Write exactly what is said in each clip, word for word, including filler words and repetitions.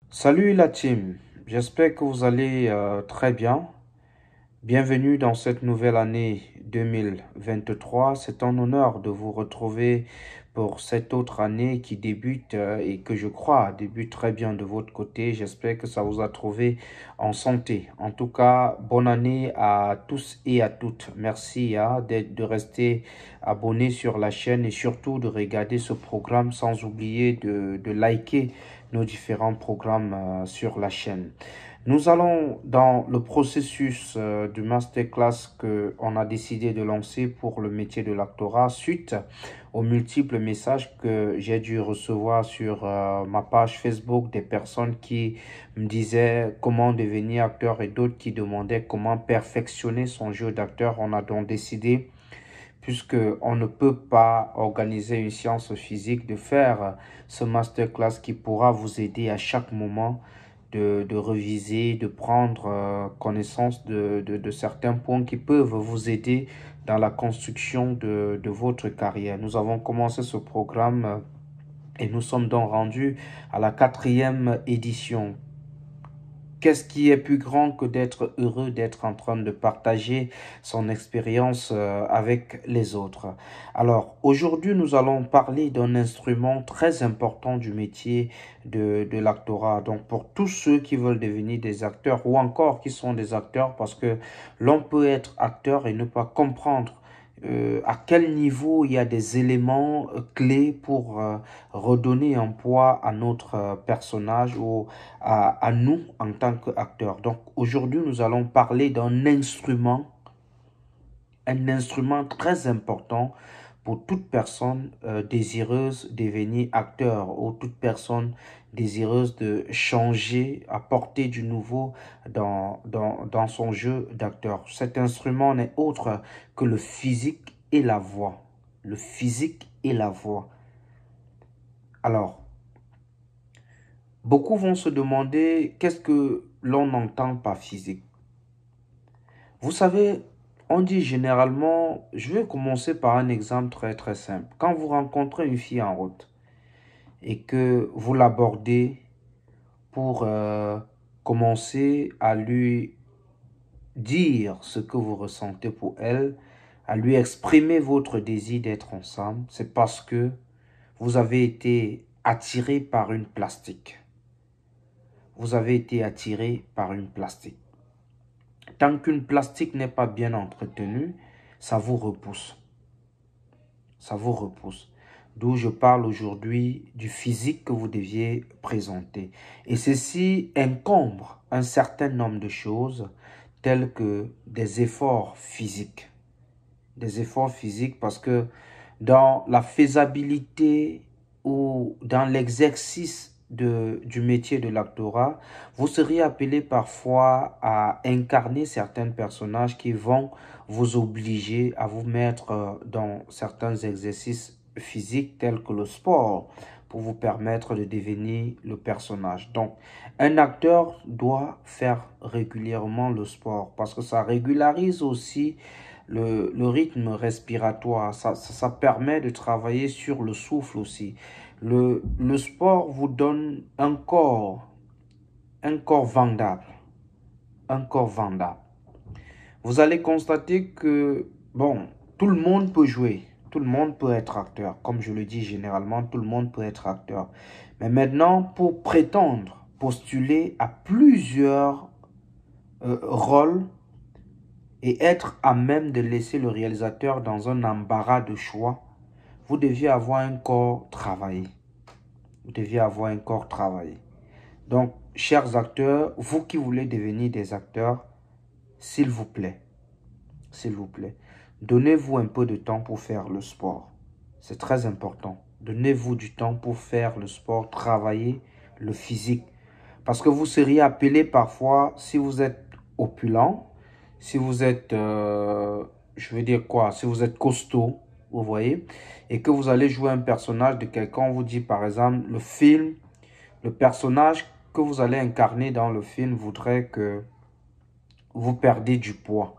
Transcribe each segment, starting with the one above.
Salut la team, j'espère que vous allez euh, très bien. Bienvenue dans cette nouvelle année deux mille vingt-trois. C'est un honneur de vous retrouver pour cette autre année qui débute euh, et que je crois débute très bien de votre côté. J'espère que ça vous a trouvé en santé. En tout cas, bonne année à tous et à toutes. Merci hein, d'être, de rester abonné sur la chaîne et surtout de regarder ce programme sans oublier de, de liker nos différents programmes euh, sur la chaîne. Nous allons dans le processus euh, du masterclass que on a décidé de lancer pour le métier de l'actorat suite aux multiples messages que j'ai dû recevoir sur euh, ma page Facebook des personnes qui me disaient comment devenir acteur et d'autres qui demandaient comment perfectionner son jeu d'acteur. On a donc décidé, puisque on ne peut pas organiser une science physique, de faire ce masterclass qui pourra vous aider à chaque moment de, de reviser, de prendre euh, connaissance de, de, de certains points qui peuvent vous aider dans la construction de, de votre carrière. Nous avons commencé ce programme euh, et nous sommes donc rendus à la quatrième édition. Qu'est-ce qui est plus grand que d'être heureux, d'être en train de partager son expérience euh, avec les autres? Alors, aujourd'hui, nous allons parler d'un instrument très important du métier de, de l'actorat. Donc, pour tous ceux qui veulent devenir des acteurs ou encore qui sont des acteurs, parce que l'on peut être acteur et ne pas comprendre euh, à quel niveau il y a des éléments euh, clés pour euh, redonner un poids à notre euh, personnage ou à, à nous en tant qu'acteurs. Donc aujourd'hui, nous allons parler d'un instrument, un instrument très important pour toute personne euh, désireuse de devenir acteur ou toute personne désireuse de changer, apporter du nouveau dans, dans, dans son jeu d'acteur. Cet instrument n'est autre que le physique et la voix. Le physique et la voix. Alors, beaucoup vont se demander qu'est-ce que l'on entend par physique. Vous savez, on dit généralement, je vais commencer par un exemple très très simple. Quand vous rencontrez une fille en route et que vous l'abordez pour euh, commencer à lui dire ce que vous ressentez pour elle, à lui exprimer votre désir d'être ensemble, c'est parce que vous avez été attiré par une plastique. Vous avez été attiré par une plastique. Tant qu'une plastique n'est pas bien entretenue, ça vous repousse. Ça vous repousse. D'où je parle aujourd'hui du physique que vous deviez présenter. Et ceci encombre un certain nombre de choses telles que des efforts physiques. Des efforts physiques parce que dans la faisabilité ou dans l'exercice de, du métier de l'actorat, vous seriez appelé parfois à incarner certains personnages qui vont vous obliger à vous mettre dans certains exercices physiques tels que le sport pour vous permettre de devenir le personnage. Donc, un acteur doit faire régulièrement le sport parce que ça régularise aussi le, le rythme respiratoire. Ça, ça, ça permet de travailler sur le souffle aussi. Le, le sport vous donne un corps, un corps vendable. Un corps vendable. Vous allez constater que, bon, tout le monde peut jouer. Tout le monde peut être acteur. Comme je le dis généralement, tout le monde peut être acteur. Mais maintenant, pour prétendre postuler à plusieurs euh, rôles et être à même de laisser le réalisateur dans un embarras de choix, vous deviez avoir un corps travaillé. Vous deviez avoir un corps travaillé. Donc, chers acteurs, vous qui voulez devenir des acteurs, s'il vous plaît, s'il vous plaît, donnez-vous un peu de temps pour faire le sport. C'est très important. Donnez-vous du temps pour faire le sport, travailler le physique. Parce que vous seriez appelé parfois, si vous êtes opulent, si vous êtes, euh, je veux dire quoi, si vous êtes costaud, vous voyez, et que vous allez jouer un personnage de quelqu'un, on vous dit par exemple, le film, le personnage que vous allez incarner dans le film voudrait que vous perdiez du poids.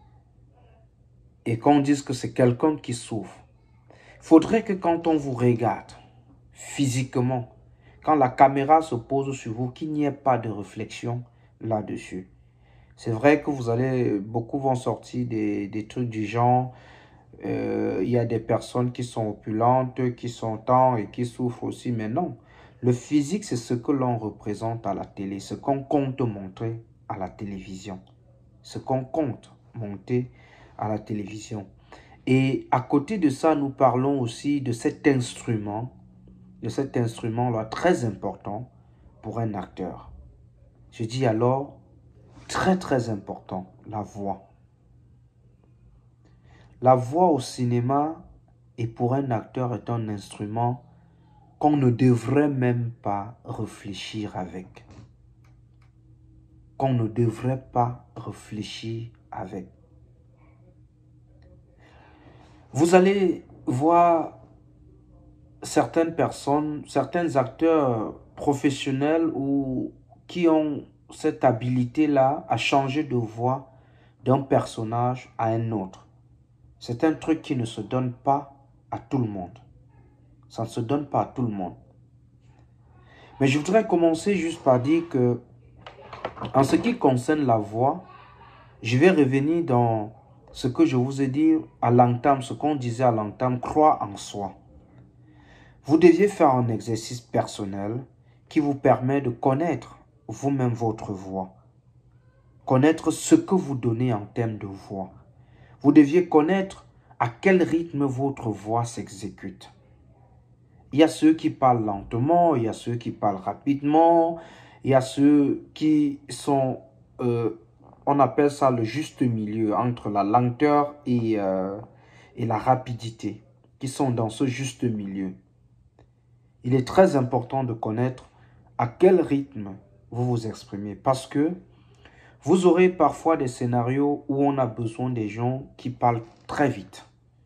Et qu'on dise que c'est quelqu'un qui souffre. Il faudrait que quand on vous regarde, physiquement, quand la caméra se pose sur vous, qu'il n'y ait pas de réflexion là-dessus. C'est vrai que vous allez, beaucoup vont sortir des, des trucs du genre, euh, il y a des personnes qui sont opulentes, qui sont tendres et qui souffrent aussi, mais non. Le physique, c'est ce que l'on représente à la télé, ce qu'on compte montrer à la télévision, ce qu'on compte monter à la télévision. Et à côté de ça, nous parlons aussi de cet instrument, de cet instrument-là très important pour un acteur. Je dis alors, très très important, la voix. La voix au cinéma et pour un acteur est un instrument qu'on ne devrait même pas réfléchir avec. Qu'on ne devrait pas réfléchir avec. Vous allez voir certaines personnes, certains acteurs professionnels ou qui ont cette habilité-là à changer de voix d'un personnage à un autre. C'est un truc qui ne se donne pas à tout le monde. Ça ne se donne pas à tout le monde. Mais je voudrais commencer juste par dire que, en ce qui concerne la voix, je vais revenir dans ce que je vous ai dit à l'entame, ce qu'on disait à l'entame, croire en soi. Vous deviez faire un exercice personnel qui vous permet de connaître vous-même votre voix. Connaître ce que vous donnez en termes de voix. Vous deviez connaître à quel rythme votre voix s'exécute. Il y a ceux qui parlent lentement, il y a ceux qui parlent rapidement, il y a ceux qui sont, euh, on appelle ça le juste milieu entre la lenteur et, euh, et la rapidité, qui sont dans ce juste milieu. Il est très important de connaître à quel rythme vous vous exprimez parce que vous aurez parfois des scénarios où on a besoin des gens qui parlent très vite,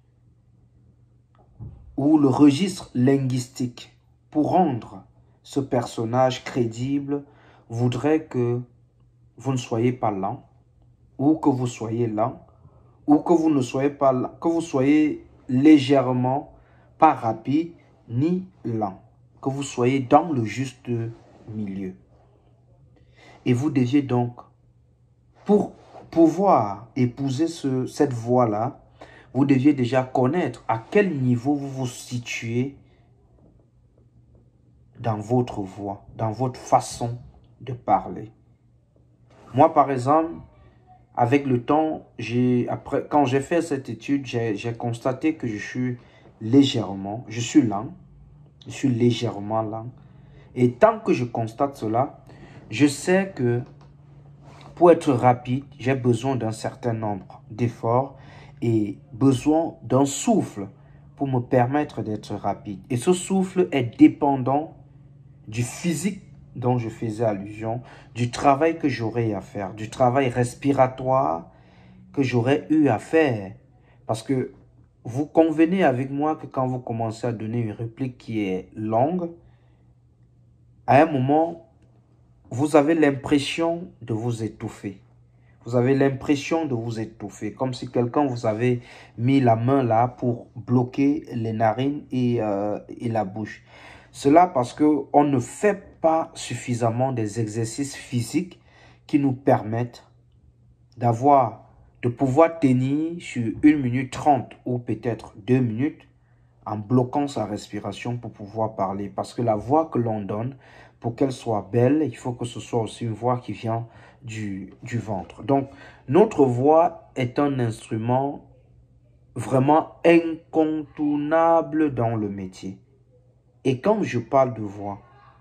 où le registre linguistique pour rendre ce personnage crédible voudrait que vous ne soyez pas lent ou que vous soyez lent ou que vous ne soyez pas lent, que vous soyez légèrement pas rapide ni lent, que vous soyez dans le juste milieu. Et vous deviez donc, pour pouvoir épouser ce, cette voie-là, vous deviez déjà connaître à quel niveau vous vous situez dans votre voix, dans votre façon de parler. Moi, par exemple, avec le temps, j'ai, après, quand j'ai fait cette étude, j'ai constaté que je suis légèrement, je suis lent, je suis légèrement lent. Et tant que je constate cela, je sais que pour être rapide, j'ai besoin d'un certain nombre d'efforts et besoin d'un souffle pour me permettre d'être rapide. Et ce souffle est dépendant du physique dont je faisais allusion, du travail que j'aurais à faire, du travail respiratoire que j'aurais eu à faire. Parce que vous convenez avec moi que quand vous commencez à donner une réplique qui est longue, à un moment, vous avez l'impression de vous étouffer. Vous avez l'impression de vous étouffer, comme si quelqu'un vous avait mis la main là pour bloquer les narines et, euh, et la bouche. Cela parce qu'on ne fait pas suffisamment des exercices physiques qui nous permettent d'avoir, de pouvoir tenir sur une minute trente ou peut-être deux minutes en bloquant sa respiration pour pouvoir parler. Parce que la voix que l'on donne, pour qu'elle soit belle, il faut que ce soit aussi une voix qui vient du, du ventre. Donc, notre voix est un instrument vraiment incontournable dans le métier. Et quand je parle de voix,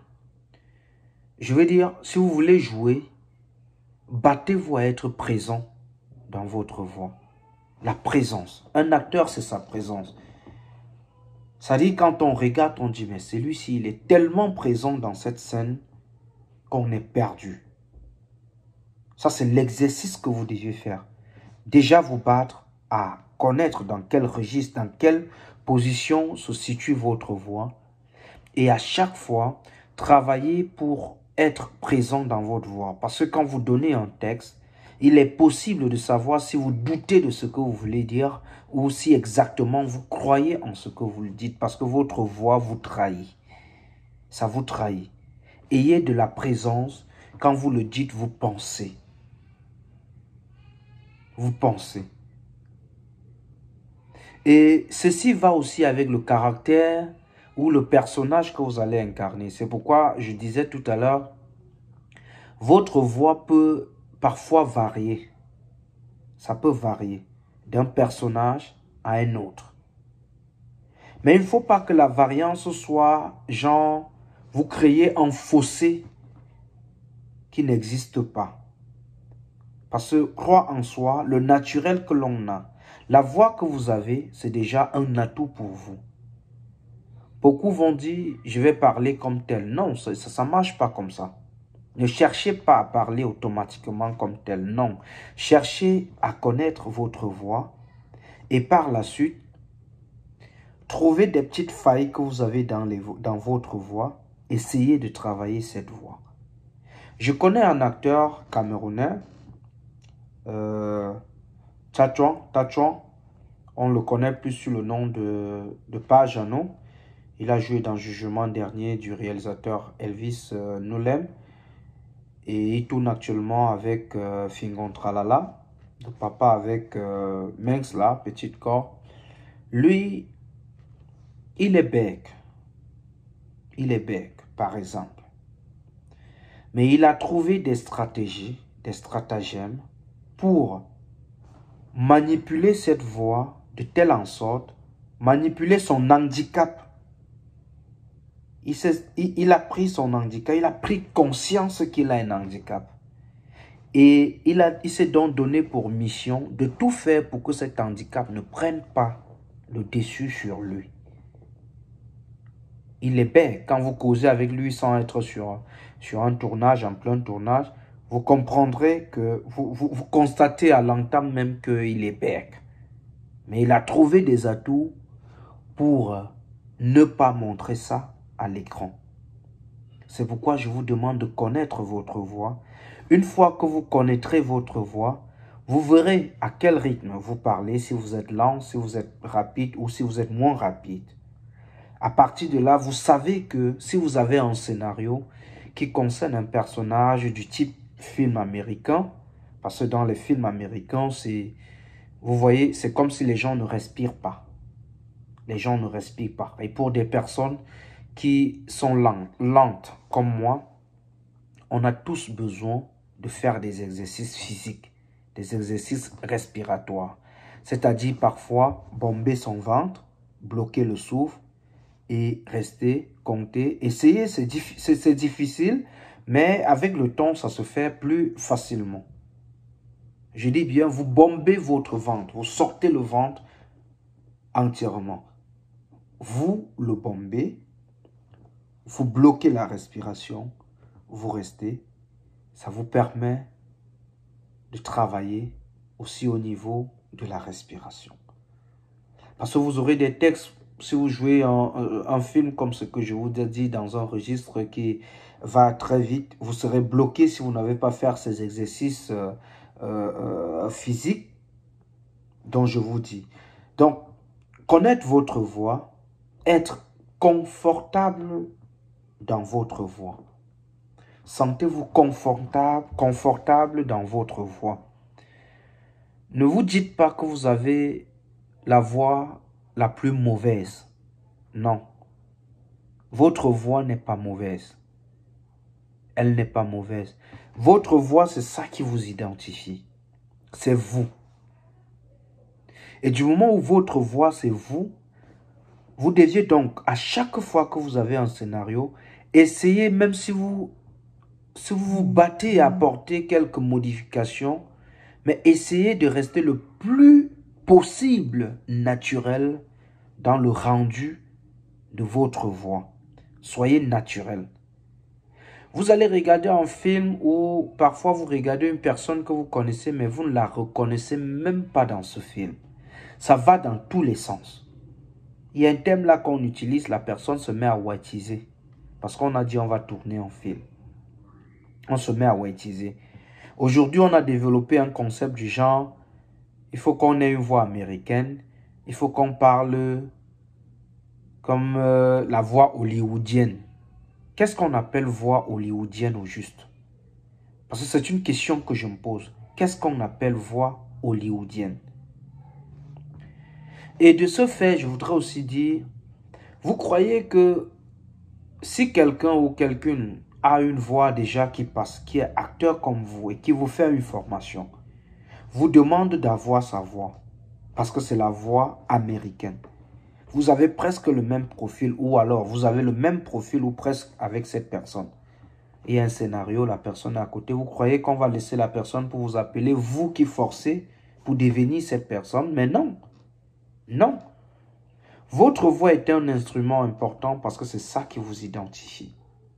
je veux dire, si vous voulez jouer, battez-vous à être présent dans votre voix. La présence. Un acteur, c'est sa présence. Ça dit, quand on regarde, on dit, mais celui-ci, il est tellement présent dans cette scène qu'on est perdu. Ça, c'est l'exercice que vous devez faire. Déjà vous battre à connaître dans quel registre, dans quelle position se situe votre voix. Et à chaque fois, travailler pour être présent dans votre voix. Parce que quand vous donnez un texte, il est possible de savoir si vous doutez de ce que vous voulez dire ou si exactement vous croyez en ce que vous le dites parce que votre voix vous trahit. ça vous trahit. Ayez de la présence. Quand vous le dites, vous pensez. Vous pensez. Et ceci va aussi avec le caractère ou le personnage que vous allez incarner. C'est pourquoi je disais tout à l'heure, votre voix peut parfois varier. Ça peut varier d'un personnage à un autre. Mais il ne faut pas que la variance soit genre, vous créez un fossé qui n'existe pas. Parce que, crois en soi, le naturel que l'on a, la voix que vous avez, c'est déjà un atout pour vous. Beaucoup vont dire, je vais parler comme tel. Non, ça ne marche pas comme ça. Ne cherchez pas à parler automatiquement comme tel. Non. Cherchez à connaître votre voix et par la suite, trouvez des petites failles que vous avez dans, les, dans votre voix. Essayez de travailler cette voix. Je connais un acteur camerounais, euh, Tchouan, Tchouan, on le connaît plus sous le nom de, de Pajano. Il a joué dans le Jugement dernier du réalisateur Elvis euh, Noulem. Et il tourne actuellement avec euh, Fingon Tralala, le papa avec euh, Mengs là, petit corps. Lui, il est bec. Il est bec, par exemple. Mais il a trouvé des stratégies, des stratagèmes pour manipuler cette voix de telle en sorte, manipuler son handicap. Il, il, il a pris son handicap, il a pris conscience qu'il a un handicap. Et il, a, il s'est donc donné pour mission de tout faire pour que cet handicap ne prenne pas le dessus sur lui. Il est bête. Quand vous causez avec lui sans être sur, sur un tournage, en plein tournage, vous comprendrez que vous, vous, vous constatez à l'entame même qu'il est bête. Mais il a trouvé des atouts pour ne pas montrer ça à l'écran. C'est pourquoi je vous demande de connaître votre voix. Une fois que vous connaîtrez votre voix, vous verrez à quel rythme vous parlez, si vous êtes lent, si vous êtes rapide ou si vous êtes moins rapide. À partir de là, vous savez que si vous avez un scénario qui concerne un personnage du type film américain, parce que dans les films américains, c'est, vous voyez, c'est comme si les gens ne respirent pas. Les gens ne respirent pas. Et pour des personnes qui sont lentes, lentes comme moi, on a tous besoin de faire des exercices physiques, des exercices respiratoires. C'est-à-dire parfois bomber son ventre, bloquer le souffle et rester, compter. Essayer, c'est diffi- difficile, mais avec le temps, ça se fait plus facilement. Je dis bien, vous bombez votre ventre, vous sortez le ventre entièrement. Vous le bombez, vous bloquez la respiration, vous restez. Ça vous permet de travailler aussi au niveau de la respiration. Parce que vous aurez des textes, si vous jouez un, un film comme ce que je vous ai dit dans un registre qui va très vite, vous serez bloqué si vous n'avez pas fait ces exercices euh, euh, physiques dont je vous dis. Donc, connaître votre voix, être confortable dans votre voix. Sentez-vous confortable, confortable dans votre voix. Ne vous dites pas que vous avez la voix la plus mauvaise. Non. Votre voix n'est pas mauvaise. Elle n'est pas mauvaise. Votre voix, c'est ça qui vous identifie. C'est vous. Et du moment où votre voix, c'est vous, vous deviez donc, à chaque fois que vous avez un scénario, essayer, même si vous, si vous vous battez à apporter quelques modifications, mais essayez de rester le plus possible naturel dans le rendu de votre voix. Soyez naturel. Vous allez regarder un film où parfois vous regardez une personne que vous connaissez, mais vous ne la reconnaissez même pas dans ce film. Ça va dans tous les sens. Il y a un thème là qu'on utilise, la personne se met à whiteiser. Parce qu'on a dit on va tourner un film. On se met à whiteiser. Aujourd'hui, on a développé un concept du genre, il faut qu'on ait une voix américaine, il faut qu'on parle comme euh, la voix hollywoodienne. qu'est-ce qu'on appelle voix hollywoodienne au juste? Parce que c'est une question que je me pose. Qu'est-ce qu'on appelle voix hollywoodienne? Et de ce fait, je voudrais aussi dire, vous croyez que si quelqu'un ou quelqu'une a une voix déjà qui passe, qui est acteur comme vous et qui vous fait une formation, vous demande d'avoir sa voix, parce que c'est la voix américaine. Vous avez presque le même profil, ou alors vous avez le même profil ou presque avec cette personne. Et un scénario, la personne est à côté. Vous croyez qu'on va laisser la personne pour vous appeler, vous qui forcez pour devenir cette personne? Mais non, non. Votre voix est un instrument important parce que c'est ça qui vous identifie.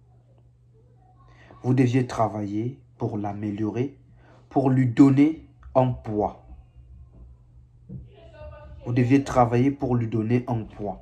Vous deviez travailler pour l'améliorer, pour lui donner un poids. Vous deviez travailler pour lui donner un poids.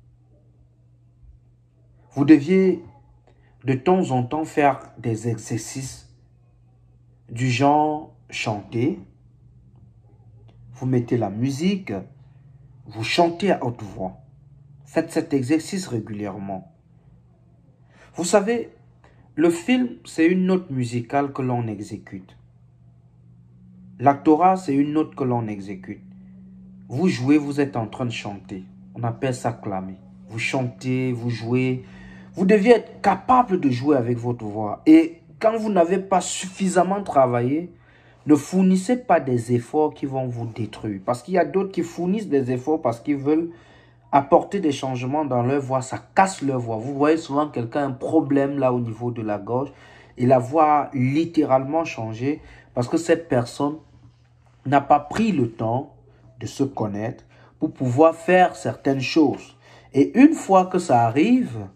Vous deviez de temps en temps faire des exercices du genre chanter. Vous mettez la musique, vous chantez à haute voix. Faites cet exercice régulièrement. Vous savez, le film, c'est une note musicale que l'on exécute. L'actorat, c'est une note que l'on exécute. Vous jouez, vous êtes en train de chanter. On appelle ça clamer. Vous chantez, vous jouez. Vous deviez être capable de jouer avec votre voix. Et quand vous n'avez pas suffisamment travaillé, ne fournissez pas des efforts qui vont vous détruire. Parce qu'il y a d'autres qui fournissent des efforts parce qu'ils veulent apporter des changements dans leur voix. Ça casse leur voix. Vous voyez souvent quelqu'un a un problème là au niveau de la gorge. Et la voix a littéralement changé parce que cette personne n'a pas pris le temps de se connaître pour pouvoir faire certaines choses. Et une fois que ça arrive,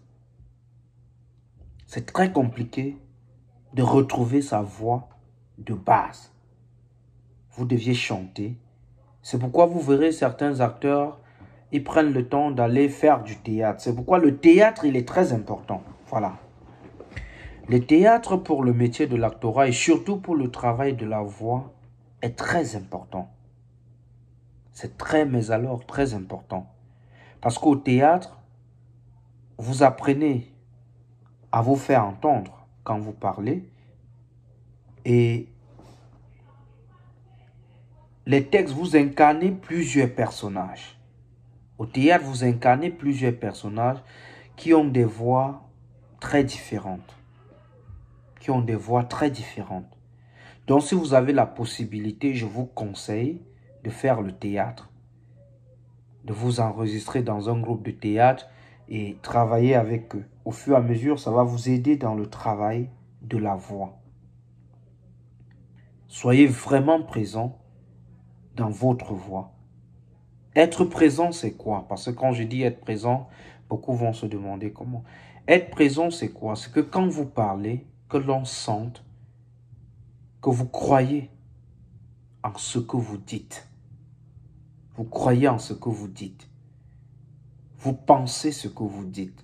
c'est très compliqué de retrouver sa voix de base. Vous deviez chanter. C'est pourquoi vous verrez certains acteurs, ils prennent le temps d'aller faire du théâtre. C'est pourquoi le théâtre, il est très important. Voilà. Le théâtre pour le métier de l'actorat et surtout pour le travail de la voix est très important. C'est très, mais alors très important. Parce qu'au théâtre, vous apprenez à vous faire entendre quand vous parlez. Et les textes, vous incarnez plusieurs personnages. Au théâtre, vous incarnez plusieurs personnages qui ont des voix très différentes. Qui ont des voix très différentes. Donc, si vous avez la possibilité, je vous conseille de faire le théâtre. De vous enregistrer dans un groupe de théâtre et travailler avec eux. Au fur et à mesure, ça va vous aider dans le travail de la voix. Soyez vraiment présent dans votre voix. Être présent, c'est quoi? Parce que quand je dis être présent, beaucoup vont se demander comment. Être présent, c'est quoi? C'est que quand vous parlez, que l'on sente que vous croyez en ce que vous dites. Vous croyez en ce que vous dites. Vous pensez ce que vous dites.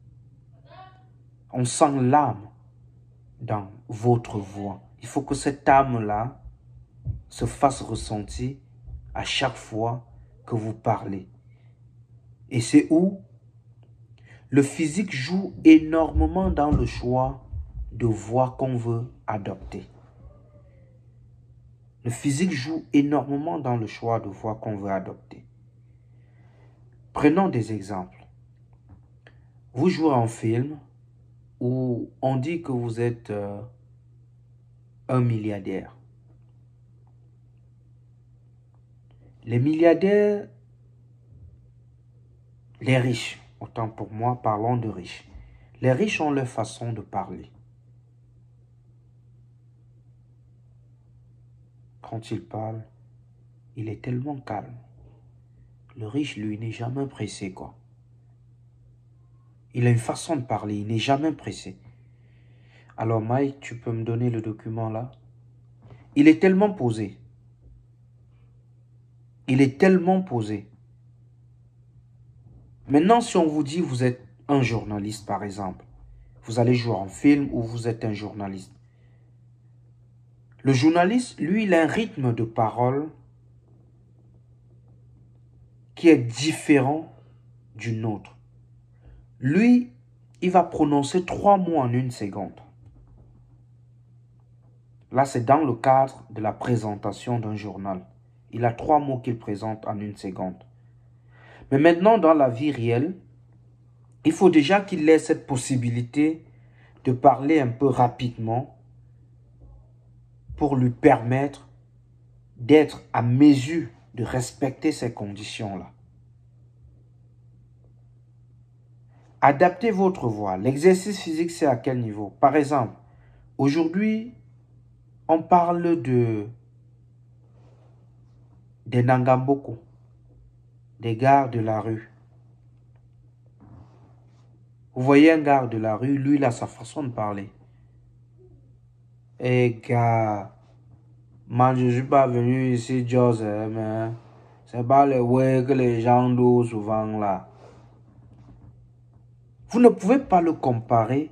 On sent l'âme dans votre voix. Il faut que cette âme-là se fasse ressentir à chaque fois que vous parlez. Et c'est où le physique joue énormément dans le choix de voix qu'on veut adopter. Le physique joue énormément dans le choix de voix qu'on veut adopter. Prenons des exemples. Vous jouez en film où on dit que vous êtes euh, un milliardaire. Les milliardaires, les riches, autant pour moi, parlons de riches. Les riches ont leur façon de parler. Quand il parle, il est tellement calme. Le riche, lui, n'est jamais pressé, quoi. Il a une façon de parler, il n'est jamais pressé. Alors, Mike, tu peux me donner le document là? Il est tellement posé. Il est tellement posé. Maintenant, si on vous dit vous êtes un journaliste, par exemple, vous allez jouer en film ou vous êtes un journaliste. Le journaliste, lui, il a un rythme de parole qui est différent du nôtre. Lui, il va prononcer trois mots en une seconde. Là, c'est dans le cadre de la présentation d'un journal. Il a trois mots qu'il présente en une seconde. Mais maintenant, dans la vie réelle, il faut déjà qu'il ait cette possibilité de parler un peu rapidement pour lui permettre d'être à mesure de respecter ces conditions-là. Adaptez votre voix. L'exercice physique, c'est à quel niveau? Par exemple, aujourd'hui, on parle de des Nangamboko, des gars de la rue. Vous voyez un gars de la rue, lui, il a sa façon de parler. Eh gars, moi je ne suis pas venu ici, Joseph, mais c'est pas le ouais que les gens disent souvent là. Vous ne pouvez pas le comparer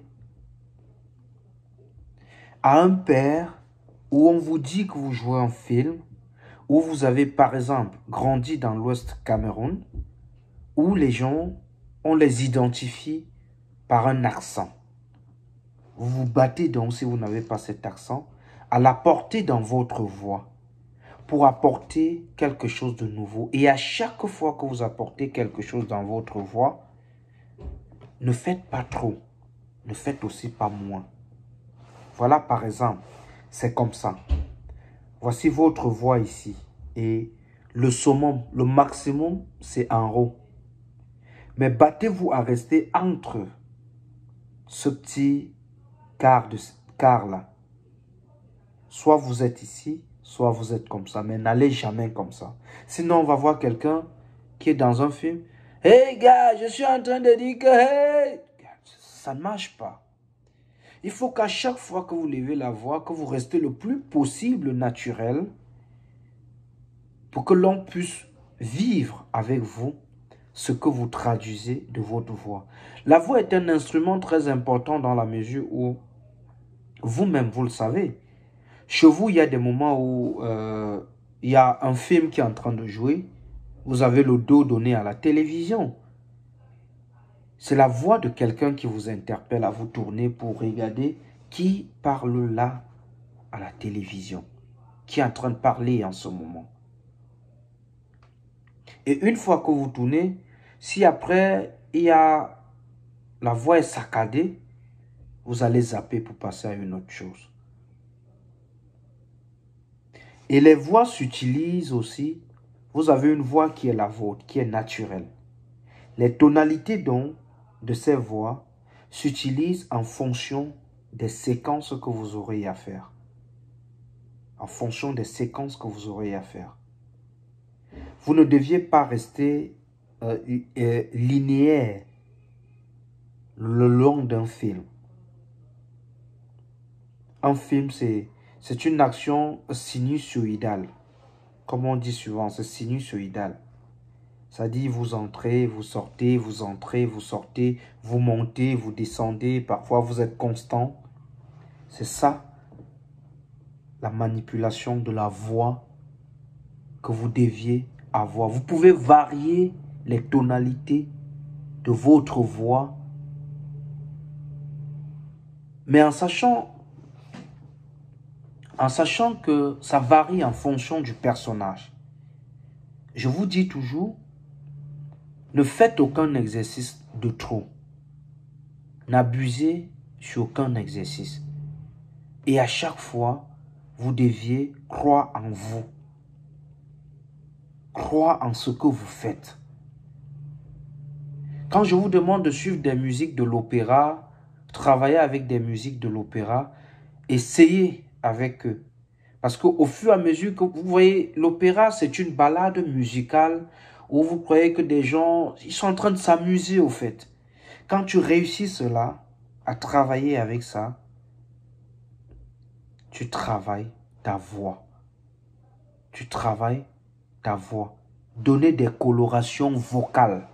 à un père où on vous dit que vous jouez un film, où vous avez par exemple grandi dans l'Ouest Cameroun, où les gens, on les identifie par un accent. Vous vous battez donc, si vous n'avez pas cet accent, à l'apporter dans votre voix pour apporter quelque chose de nouveau. Et à chaque fois que vous apportez quelque chose dans votre voix, ne faites pas trop, ne faites aussi pas moins. Voilà par exemple, c'est comme ça. Voici votre voix ici. Et le summum, le maximum, c'est en haut. Mais battez-vous à rester entre ce petit quart, de, quart là. Soit vous êtes ici, soit vous êtes comme ça. Mais n'allez jamais comme ça. Sinon, on va voir quelqu'un qui est dans un film. « Hey gars, je suis en train de dire que hey !» Ça ne marche pas. Il faut qu'à chaque fois que vous levez la voix, que vous restez le plus possible naturel pour que l'on puisse vivre avec vous ce que vous traduisez de votre voix. La voix est un instrument très important dans la mesure où vous-même, vous le savez. Chez vous, il y a des moments où euh, il y a un film qui est en train de jouer. Vous avez le dos donné à la télévision. C'est la voix de quelqu'un qui vous interpelle à vous tourner pour regarder qui parle là à la télévision. Qui est en train de parler en ce moment. Et une fois que vous tournez, si après, il y a la voix est saccadée, vous allez zapper pour passer à une autre chose. Et les voix s'utilisent aussi. Vous avez une voix qui est la vôtre, qui est naturelle. Les tonalités donc de ces voix s'utilisent en fonction des séquences que vous aurez à faire. En fonction des séquences que vous aurez à faire. Vous ne deviez pas rester euh, euh, linéaire le long d'un film. Un film, c'est c'est une action sinusoïdale. Comme on dit souvent, c'est sinusoïdal. Ça dit, vous entrez, vous sortez, vous entrez, vous sortez, vous montez, vous descendez, parfois vous êtes constant. C'est ça, la manipulation de la voix que vous deviez avoir. Vous pouvez varier les tonalités de votre voix, mais en sachant, en sachant que ça varie en fonction du personnage. Je vous dis toujours, ne faites aucun exercice de trop. N'abusez sur aucun exercice. Et à chaque fois, vous deviez croire en vous. Croire en ce que vous faites. Quand je vous demande de suivre des musiques de l'opéra, travailler avec des musiques de l'opéra, essayez avec eux. Parce qu'au fur et à mesure que vous voyez, l'opéra, c'est une balade musicale où vous croyez que des gens, ils sont en train de s'amuser au fait. Quand tu réussis cela, à travailler avec ça, tu travailles ta voix. Tu travailles ta voix. Donner des colorations vocales.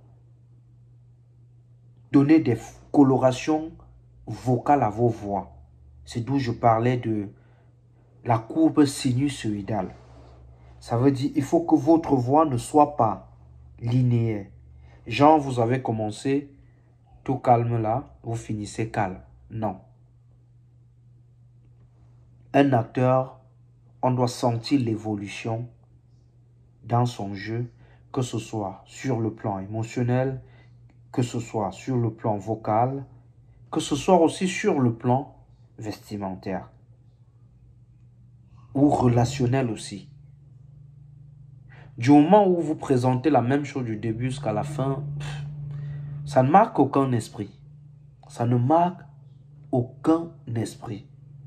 Donner des colorations vocales à vos voix. C'est d'où je parlais de la courbe sinusoïdale. Ça veut dire il faut que votre voix ne soit pas linéaire. Genre, vous avez commencé tout calme là, vous finissez calme. Non. Un acteur, on doit sentir l'évolution dans son jeu, que ce soit sur le plan émotionnel, que ce soit sur le plan vocal, que ce soit aussi sur le plan vestimentaire ou relationnel aussi. Du moment où vous présentez la même chose du début jusqu'à la fin, pff, ça ne marque aucun esprit. Ça ne marque aucun esprit.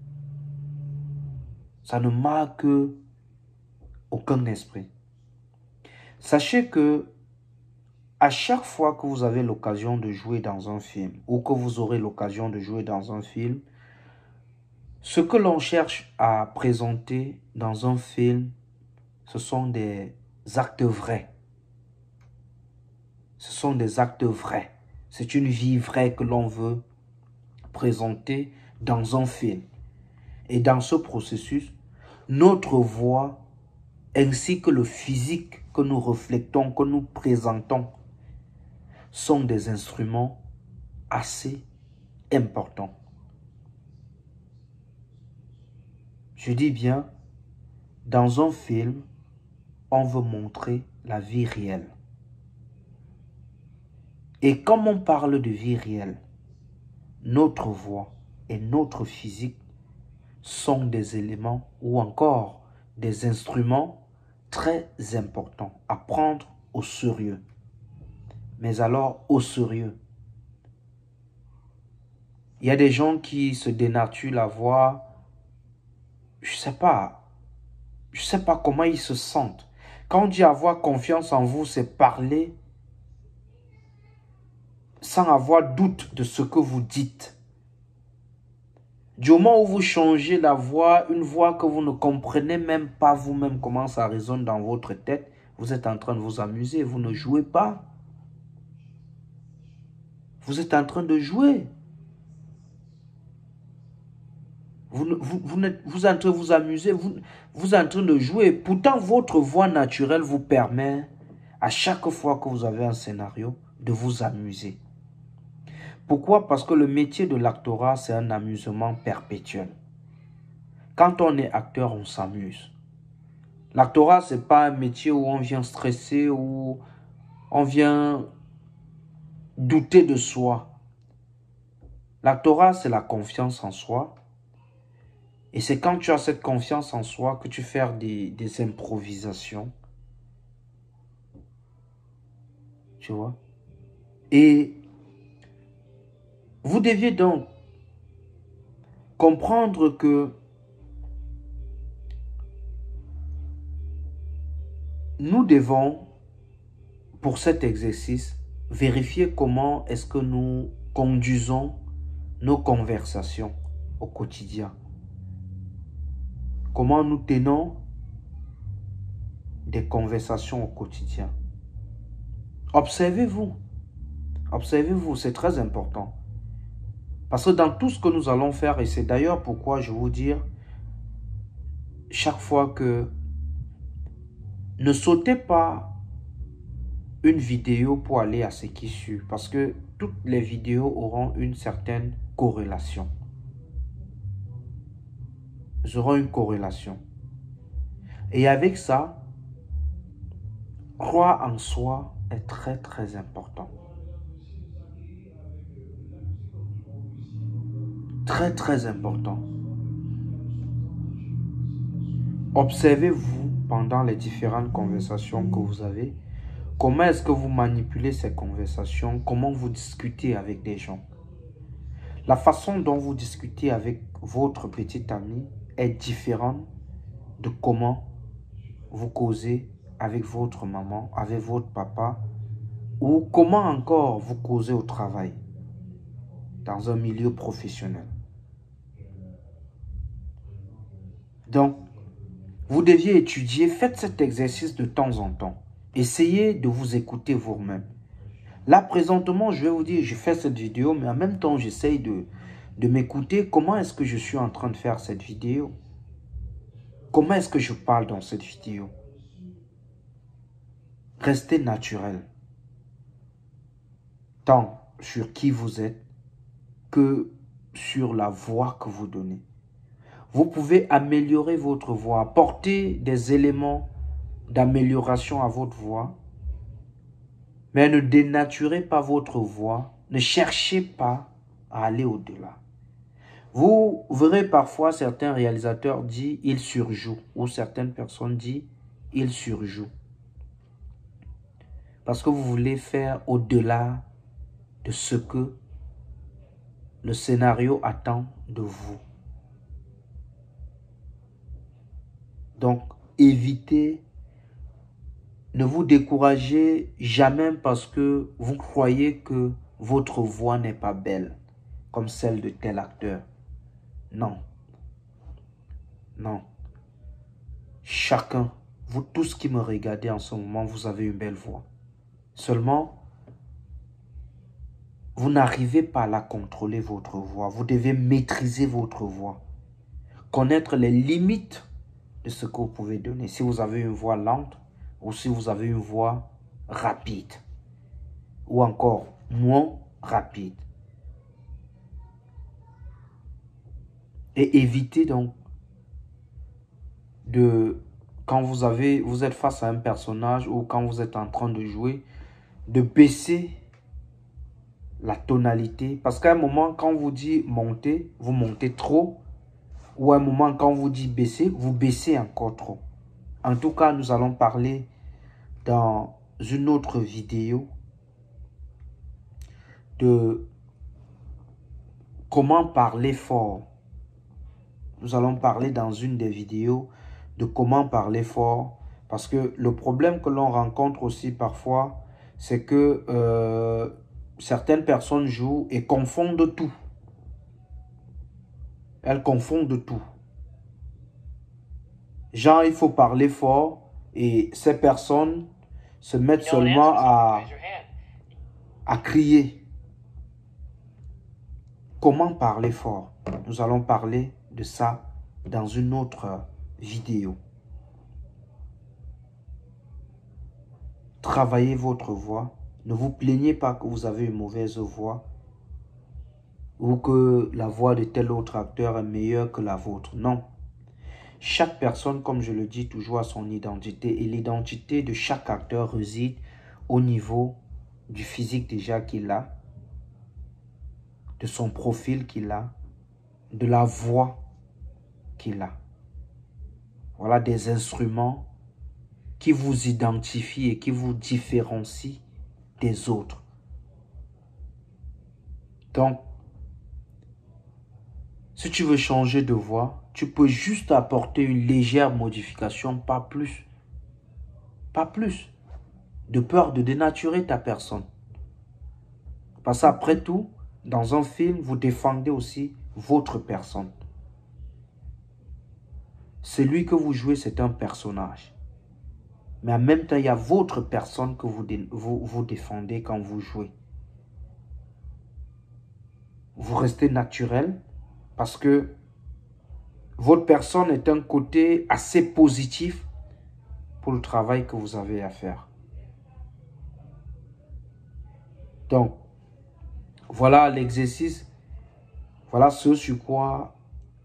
Ça ne marque aucun esprit. Sachez que à chaque fois que vous avez l'occasion de jouer dans un film ou que vous aurez l'occasion de jouer dans un film, ce que l'on cherche à présenter dans un film, ce sont des actes vrais. Ce sont des actes vrais. C'est une vie vraie que l'on veut présenter dans un film. Et dans ce processus, notre voix ainsi que le physique que nous reflétons, que nous présentons, sont des instruments assez importants. Je dis bien, dans un film, on veut montrer la vie réelle. Et comme on parle de vie réelle, notre voix et notre physique sont des éléments ou encore des instruments très importants à prendre au sérieux. Mais alors, au sérieux. Il y a des gens qui se dénaturent la voix. Je ne sais pas. Je ne sais pas comment ils se sentent. Quand on dit avoir confiance en vous, c'est parler sans avoir doute de ce que vous dites. Du moment où vous changez la voix, une voix que vous ne comprenez même pas vous-même comment ça résonne dans votre tête, vous êtes en train de vous amuser, vous ne jouez pas. Vous êtes en train de jouer. Vous, vous, vous, vous êtes en train de vous amuser, vous, vous êtes en train de jouer. Pourtant, votre voix naturelle vous permet, à chaque fois que vous avez un scénario, de vous amuser. Pourquoi? Parce que le métier de l'actorat, c'est un amusement perpétuel. Quand on est acteur, on s'amuse. L'actorat, ce n'est pas un métier où on vient stresser, où on vient douter de soi. L'actorat, c'est la confiance en soi. Et c'est quand tu as cette confiance en soi que tu fais des, des improvisations. Tu vois? Et vous deviez donc comprendre que nous devons, pour cet exercice, vérifier comment est-ce que nous conduisons nos conversations au quotidien. Comment nous tenons des conversations au quotidien. Observez-vous. Observez-vous, c'est très important. Parce que dans tout ce que nous allons faire, et c'est d'ailleurs pourquoi je vous dis, chaque fois que ne sautez pas une vidéo pour aller à ce qui suit, parce que toutes les vidéos auront une certaine corrélation. Elles auront une corrélation. Et avec ça, croire en soi est très très important. Très très important. Observez-vous pendant les différentes conversations que vous avez. Comment est-ce que vous manipulez ces conversations? Comment vous discutez avec des gens? La façon dont vous discutez avec votre petit ami est différente de comment vous causez avec votre maman, avec votre papa, ou comment encore vous causez au travail, dans un milieu professionnel. Donc, vous deviez étudier, faites cet exercice de temps en temps. Essayez de vous écouter vous-même. Là, présentement, je vais vous dire, je fais cette vidéo, mais en même temps, j'essaye de, de m'écouter. Comment est-ce que je suis en train de faire cette vidéo? Comment est-ce que je parle dans cette vidéo? Restez naturel. Donc, sur qui vous êtes que sur la voix que vous donnez. Vous pouvez améliorer votre voix, apporter des éléments d'amélioration à votre voix, mais ne dénaturez pas votre voix, ne cherchez pas à aller au-delà. Vous verrez parfois certains réalisateurs dire « il surjoue » ou certaines personnes disent « il surjoue ». Parce que vous voulez faire au-delà de ce que le scénario attend de vous. Donc, évitez, ne vous découragez jamais parce que vous croyez que votre voix n'est pas belle, comme celle de tel acteur. Non. Non. Chacun, vous tous qui me regardez en ce moment, vous avez une belle voix. Seulement, vous n'arrivez pas à la contrôler, votre voix. Vous devez maîtriser votre voix. Connaître les limites de ce que vous pouvez donner. Si vous avez une voix lente ou si vous avez une voix rapide. Ou encore moins rapide. Et évitez donc de, quand vous avez, vous êtes face à un personnage ou quand vous êtes en train de jouer, de baisser la tonalité. Parce qu'à un moment, quand vous dit monter, vous montez trop. Ou à un moment, quand vous dit baisser, vous baissez encore trop. En tout cas, nous allons parler dans une autre vidéo de comment parler fort. Nous allons parler dans une des vidéos de comment parler fort. Parce que le problème que l'on rencontre aussi parfois, c'est que euh, certaines personnes jouent et confondent tout. Elles confondent tout. Genre, il faut parler fort et ces personnes se mettent seulement à, à crier. Comment parler fort? Nous allons parler de ça dans une autre vidéo. Travaillez votre voix. Ne vous plaignez pas que vous avez une mauvaise voix ou que la voix de tel autre acteur est meilleure que la vôtre. Non. Chaque personne, comme je le dis toujours, a son identité. Et l'identité de chaque acteur réside au niveau du physique déjà qu'il a, de son profil qu'il a, de la voix qu'il a. Voilà des instruments qui vous identifient et qui vous différencient des autres. Donc, si tu veux changer de voix, tu peux juste apporter une légère modification, pas plus. Pas plus. De peur de dénaturer ta personne. Parce qu'après tout, dans un film, vous défendez aussi votre personne. Celui que vous jouez, c'est un personnage. Mais en même temps, il y a votre personne que vous, vous, vous défendez quand vous jouez. Vous restez naturel parce que votre personne est un côté assez positif pour le travail que vous avez à faire. Donc, voilà l'exercice. Voilà ce sur quoi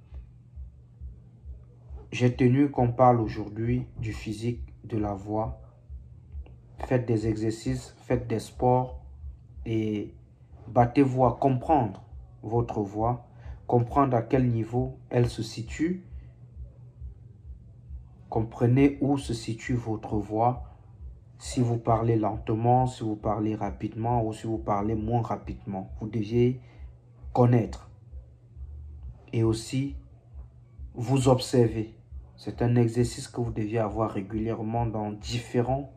j'ai tenu qu'on parle aujourd'hui du physique de la voix. Faites des exercices, faites des sports et battez-vous à comprendre votre voix, comprendre à quel niveau elle se situe. Comprenez où se situe votre voix. Si vous parlez lentement, si vous parlez rapidement ou si vous parlez moins rapidement. Vous deviez connaître. Et aussi, vous observer. C'est un exercice que vous deviez avoir régulièrement dans différents,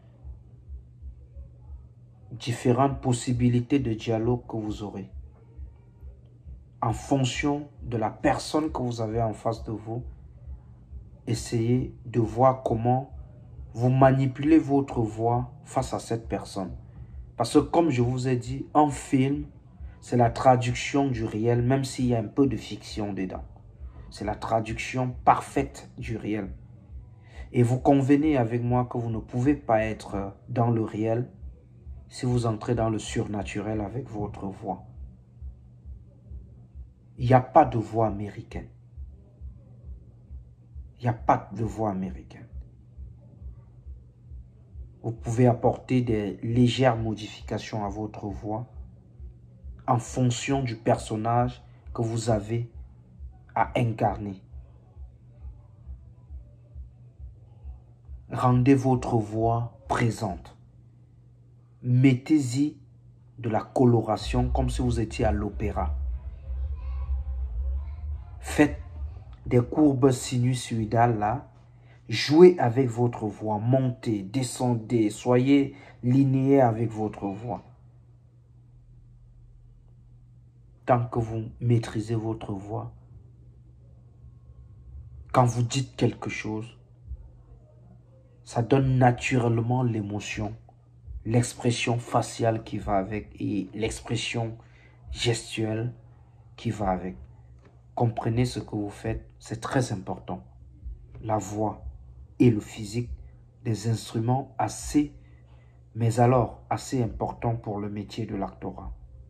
différentes possibilités de dialogue que vous aurez. En fonction de la personne que vous avez en face de vous, essayez de voir comment vous manipulez votre voix face à cette personne. Parce que comme je vous ai dit, un film, c'est la traduction du réel, même s'il y a un peu de fiction dedans. C'est la traduction parfaite du réel. Et vous convenez avec moi que vous ne pouvez pas être dans le réel si vous entrez dans le surnaturel avec votre voix. Il n'y a pas de voix américaine. Il n'y a pas de voix américaine. Vous pouvez apporter des légères modifications à votre voix en fonction du personnage que vous avez à incarner. Rendez votre voix présente. Mettez-y de la coloration comme si vous étiez à l'opéra. Faites des courbes sinusoïdales là. Jouez avec votre voix. Montez, descendez. Soyez linéaire avec votre voix. Tant que vous maîtrisez votre voix, quand vous dites quelque chose, ça donne naturellement l'émotion, l'expression faciale qui va avec et l'expression gestuelle qui va avec. Comprenez ce que vous faites, c'est très important. La voix et le physique, des instruments assez, mais alors assez importants pour le métier de l'actorat.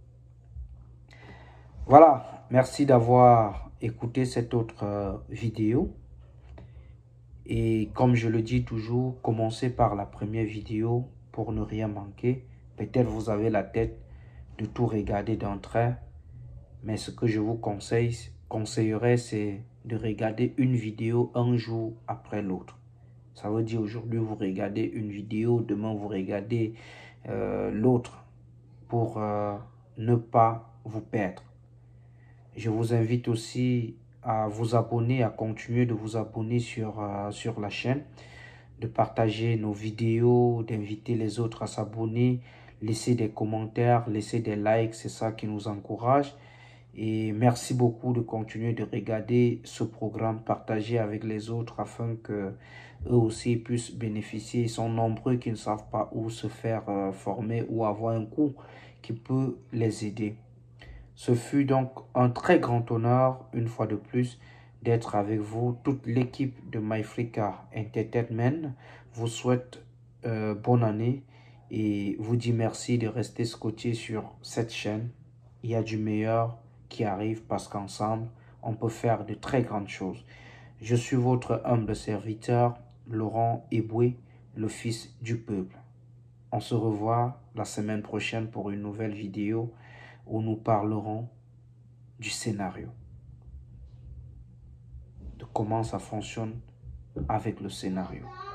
Voilà, merci d'avoir écouté cette autre euh, vidéo. Et comme je le dis toujours, commencez par la première vidéo pour ne rien manquer. Peut-être vous avez la tête de tout regarder d'un trait, mais ce que je vous conseille, conseillerais, c'est de regarder une vidéo un jour après l'autre. Ça veut dire aujourd'hui vous regardez une vidéo, demain vous regardez euh, l'autre pour euh, ne pas vous perdre. Je vous invite aussi à vous abonner, à continuer de vous abonner sur, euh, sur la chaîne, de partager nos vidéos, d'inviter les autres à s'abonner, laisser des commentaires, laisser des likes, c'est ça qui nous encourage. Et merci beaucoup de continuer de regarder ce programme, partager avec les autres afin que eux aussi puissent bénéficier. Ils sont nombreux qui ne savent pas où se faire euh, former ou avoir un cours qui peut les aider. Ce fut donc un très grand honneur, une fois de plus, d'être avec vous. Toute l'équipe de MyFreeCar Entertainment vous souhaite euh, bonne année et vous dit merci de rester scotché sur cette chaîne. Il y a du meilleur qui arrive parce qu'ensemble, on peut faire de très grandes choses. Je suis votre humble serviteur, Laurent Eboué, le fils du peuple. On se revoit la semaine prochaine pour une nouvelle vidéo où nous parlerons du scénario, de comment ça fonctionne avec le scénario.